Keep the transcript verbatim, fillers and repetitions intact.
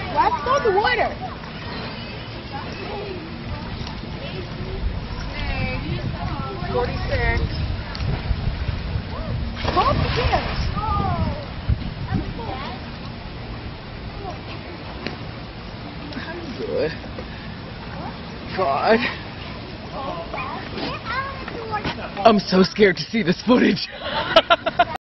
Let's go in the water. forty-six. Hold the chairs. Good. God. I'm so scared to see this footage.